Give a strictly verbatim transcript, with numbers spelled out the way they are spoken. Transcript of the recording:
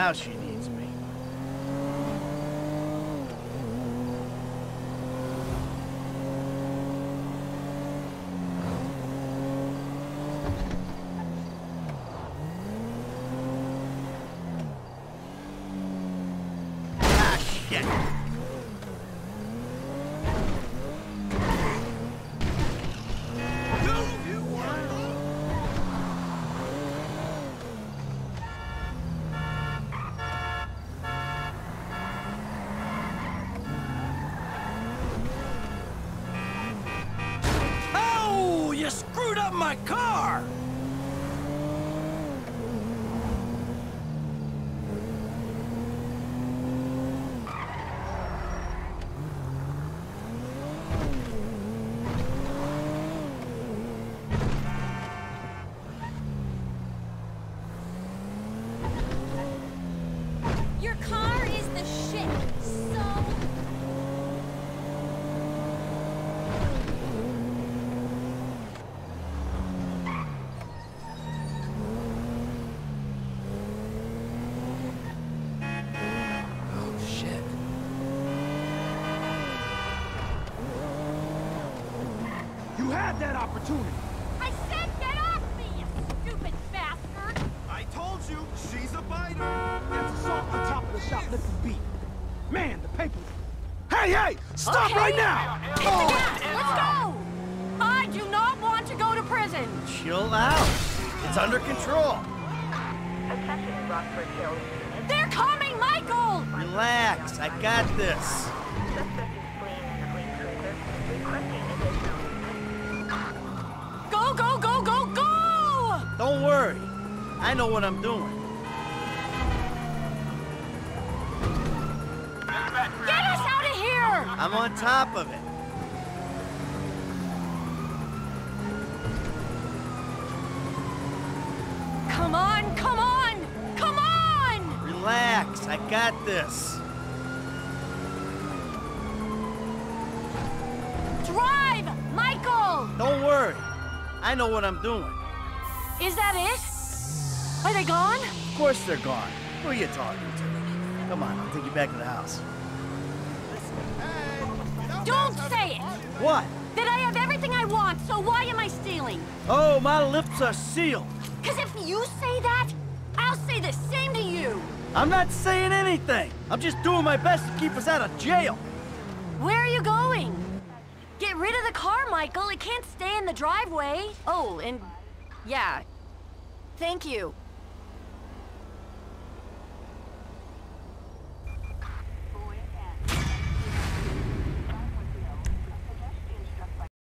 Now she needs me. Ah, shit. You screwed up my car! Your car is the shit, so... You had that opportunity! I said get off me, you stupid bastard! I told you, she's a biter! That's assault on top of the shoplifting beat. Man, the papers... Hey, hey! Stop Okay. right now! Hit the gas, let's go! I do not want to go to prison! Chill out. It's under control. Attention, Rockford Hills. They're coming, Michael! Relax. I got this. Suspect is fleeing in a police cruiser. Requesting additional. Go, go, go, go, go! Don't worry. I know what I'm doing. Get us out of here! I'm on top of it. Come on, come on, come on! Relax. I got this. Drive, Michael! Don't worry. I know what I'm doing. Is that it? Are they gone? Of course they're gone. Who are you talking to? Come on, I'll take you back to the house. Don't say it! What? That I have everything I want, so why am I stealing? Oh, my lips are sealed. Cause if you say that, I'll say the same to you! I'm not saying anything. I'm just doing my best to keep us out of jail. Where are you going? Get rid of the car, Michael. It can't stay in the driveway. Oh, and... yeah. Thank you.